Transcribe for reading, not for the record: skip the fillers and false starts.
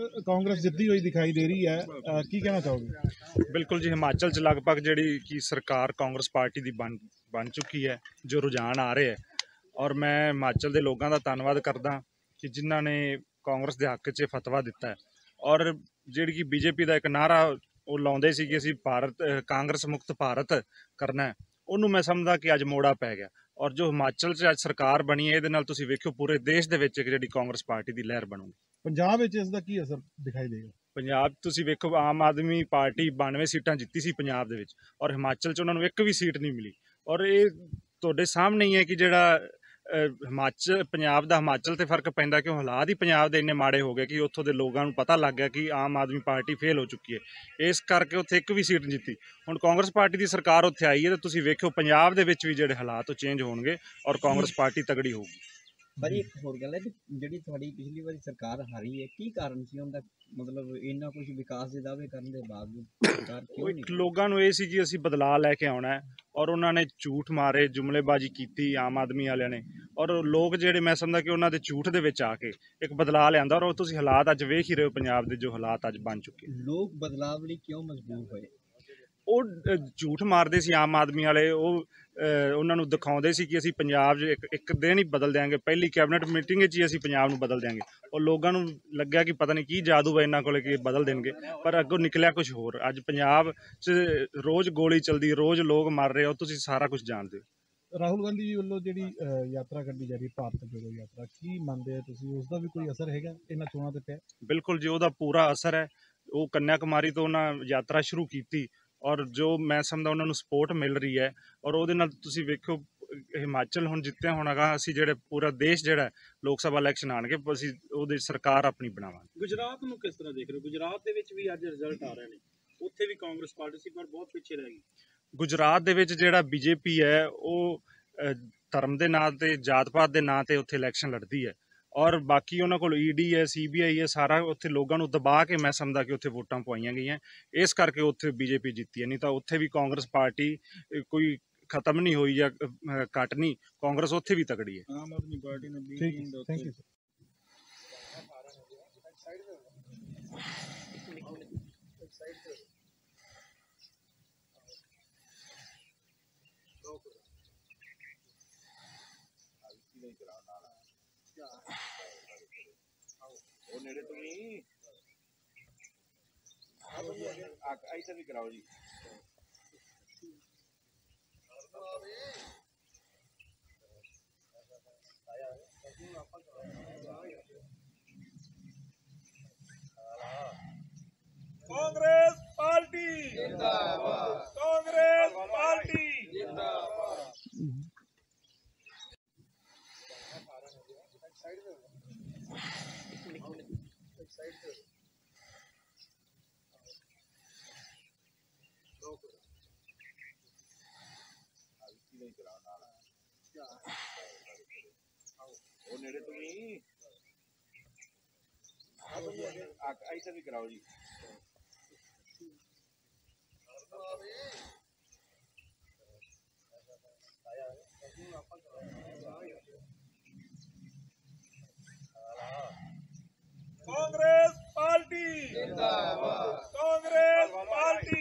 कांग्रेस जितती हुई दिखाई दे रही है, की कहना चाहोगे? बिल्कुल जी, हिमाचल च लगभग ਜਿਹੜੀ कि सरकार कांग्रेस पार्टी ਦੀ बन चुकी है, जो रुझान आ रहे है। और मैं हिमाचल के लोगों का धन्यवाद करदा कि जिन्हों ने कांग्रेस के हक च फतवा दिता है। और ਜਿਹੜੀ कि बीजेपी का एक नारा वो लाਉਂਦੇ ਸੀ कि ਅਸੀਂ भारत कांग्रेस मुक्त भारत करना है, ਉਹਨੂੰ मैं समझदा कि अज मोड़ा पै गया। और जो हिमाचल च अज सरकार बनी है, ਇਹਦੇ ਨਾਲ ਤੁਸੀਂ ਵੇਖਿਓ पूरे देश ਦੇ ਵਿੱਚ ਜਿਹੜੀ कांग्रेस पार्टी की लहर ਬਣੂਗੀ। पंजाब में इसका की असर दिखाई देगा? ਪੰਜਾਬ ਤੁਸੀਂ ਵੇਖੋ, ਆਮ ਆਦਮੀ ਪਾਰਟੀ 92 ਸੀਟਾਂ ਜਿੱਤੀ ਸੀ ਪੰਜਾਬ ਦੇ ਵਿੱਚ, ਔਰ ਹਿਮਾਚਲ 'ਚ ਉਹਨਾਂ ਨੂੰ ਇੱਕ ਵੀ ਸੀਟ ਨਹੀਂ ਮਿਲੀ। ਔਰ ਇਹ ਤੁਹਾਡੇ ਸਾਹਮਣੇ ਹੀ ਹੈ ਕਿ ਜਿਹੜਾ ਹਿਮਾਚਲ ਪੰਜਾਬ ਦਾ ਹਿਮਾਚਲ 'ਤੇ ਫਰਕ ਪੈਂਦਾ, ਕਿਉਂ ਹਾਲਾਤ ਹੀ ਪੰਜਾਬ ਦੇ ਇੰਨੇ ਮਾੜੇ ਹੋ ਗਏ ਕਿ ਉੱਥੋਂ ਦੇ ਲੋਕਾਂ ਨੂੰ ਪਤਾ ਲੱਗ ਗਿਆ ਕਿ ਆਮ ਆਦਮੀ ਪਾਰਟੀ ਫੇਲ ਹੋ ਚੁੱਕੀ ਹੈ। ਇਸ ਕਰਕੇ ਉੱਥੇ ਇੱਕ ਵੀ ਸੀਟ ਨਹੀਂ ਜਿੱਤੀ। ਹੁਣ ਕਾਂਗਰਸ ਪਾਰਟੀ ਦੀ ਸਰਕਾਰ ਉੱਥੇ ਆਈ ਹੈ, ਤੇ ਤੁਸੀਂ ਵੇਖਿਓ ਪੰਜਾਬ ਦੇ ਵਿੱਚ ਵੀ ਜਿਹੜੇ ਹਾਲਾਤ ਉਹ ਚੇਂਜ ਹੋਣਗੇ ਔਰ ਕਾਂਗਰਸ ਪਾਰਟੀ ਤਗੜੀ ਹੋਊਗੀ। पर एक होर गल है जी पिछली बारी सरकार हारी है, की कारण सी उनका? मतलब इन्ना कुछ विकास के दावे करने के बावजूद सरकार क्यों नहीं? लोगों को ये सी कि असीं बदलाव लैके आउणा है, और उन्होंने झूठ मारे, जुमलेबाजी की आम आदमी वालियां ने। और लोग जिहड़े मैं समझदा कि उन्होंने झूठ दे विच आके एक बदलाव लिआंदा। और तुसीं हालात अज वेख ही रहे हो पंजाब दे, जो हालात अज बन चुके। लोग बदलाव लई क्यों मजबूर होए? ਉਹ ਝੂਠ ਮਾਰਦੇ ਸੀ ਆਮ ਆਦਮੀ ਵਾਲੇ। ਉਹਨਾਂ ਨੂੰ ਦਿਖਾਉਂਦੇ ਸੀ ਕਿ ਅਸੀਂ ਪੰਜਾਬ 'ਚ ਇੱਕ ਦਿਨ ਹੀ ਬਦਲ ਦਿਆਂਗੇ, ਪਹਿਲੀ ਕੈਬਨਿਟ ਮੀਟਿੰਗ 'ਚ ਹੀ ਅਸੀਂ ਪੰਜਾਬ ਨੂੰ ਬਦਲ ਦਿਆਂਗੇ। ਉਹ ਲੋਕਾਂ ਨੂੰ ਲੱਗਿਆ ਕਿ ਪਤਾ ਨਹੀਂ ਕੀ ਜਾਦੂ ਹੈ ਇਹਨਾਂ ਕੋਲ ਕਿ ਬਦਲ ਦੇਣਗੇ, ਪਰ ਅੱਗੋਂ ਨਿਕਲਿਆ ਕੁਝ ਹੋਰ। ਅੱਜ ਪੰਜਾਬ 'ਚ ਰੋਜ਼ ਗੋਲੀ ਚੱਲਦੀ, ਰੋਜ਼ ਲੋਕ ਮਰ ਰਹੇ ਹੋ, ਤੁਸੀਂ ਸਾਰਾ ਕੁਝ ਜਾਣਦੇ ਹੋ। ਰਾਹੁਲ ਗਾਂਧੀ ਜੀ ਵੱਲੋਂ ਜਿਹੜੀ ਯਾਤਰਾ ਕੱਢੀ ਜਾ ਰਹੀ ਭਾਰਤ ਜੋੜੋ ਯਾਤਰਾ, ਕੀ ਮੰਨਦੇ ਹੋ ਤੁਸੀਂ? ਉਸ ਦਾ ਵੀ ਕੋਈ ਅਸਰ ਹੈਗਾ ਇਹਨਾਂ ਚੋਣਾਂ ਤੇ ਪਿਆ? ਬਿਲਕੁਲ ਜੀ, ਉਹਦਾ ਪੂਰਾ ਅਸਰ ਹੈ। ਉਹ ਕੰਨਿਆ ਕੁਮਾਰੀ ਤੋਂ ਉਹਨਾਂ ਯਾਤਰਾ ਸ਼ੁਰੂ ਕੀਤੀ, और जो मैं समझदा उन्होंने सपोर्ट मिल रही है। और ਉਹਦੇ ਨਾਲ ਤੁਸੀਂ ਵੇਖੋ ਹਿਮਾਚਲ ਹੁਣ ਜਿੱਤਿਆ ਹੋਣਾਗਾ। ਅਸੀਂ ਜਿਹੜੇ ਪੂਰਾ ਦੇਸ਼ ਜਿਹੜਾ ਲੋਕ ਸਭਾ ਇਲੈਕਸ਼ਨ ਆਣਗੇ, ਅਸੀਂ ਉਹਦੀ ਸਰਕਾਰ ਆਪਣੀ ਬਣਾਵਾਂਗੇ। ਗੁਜਰਾਤ ਨੂੰ ਕਿਸ ਤਰ੍ਹਾਂ ਦੇਖ ਰਹੇ ਹੋ? ਗੁਜਰਾਤ ਦੇ ਵਿੱਚ ਵੀ ਅੱਜ ਰਿਜ਼ਲਟ ਆ ਰਹੇ ਨੇ, ਉੱਥੇ ਵੀ ਕਾਂਗਰਸ ਪਾਰਟੀ ਸੀ ਪਰ ਬਹੁਤ ਪਿੱਛੇ ਰਹਿ ਗਈ। ਗੁਜਰਾਤ ਦੇ ਵਿੱਚ ਜਿਹੜਾ ਬੀਜੇਪੀ ਹੈ, ਉਹ ਧਰਮ ਦੇ ਨਾਂ ਤੇ, ਜਾਤ ਪਾਤ ਦੇ ਨਾਂ ਤੇ ਉੱਥੇ ਇਲੈਕਸ਼ਨ ਲੜਦੀ ਹੈ। और बाकी उन्होंने को ईडी है, CBI है, सारा उत्थे लोगों को दबा के मैं समझदा कि उत्थे वोटां पवाइयां गई, इस करके उत्थे बीजेपी जीती है। नहीं तो उत्थे भी कांग्रेस पार्टी कोई खत्म नहीं हुई या घट नहीं, कांग्रेस उत्थे भी तगड़ी है। आम आदमी पार्टी ने थैंक यू सर। ਉਹ ਨੇੜੇ ਤੋਂ ਨਹੀਂ ਇੱਥੇ ਵੀ ਕਰਾਓ ਜੀ। कांग्रेस पार्टी जिंदाबाद, कांग्रेस पार्टी जिंदाबाद। ਉਹ ਨੇੜੇ ਤੋਂ ਨਹੀਂ ਇੱਥੇ ਵੀ ਕਰਾਓ ਜੀ। कांग्रेस पार्टी जिंदाबाद, कांग्रेस पार्टी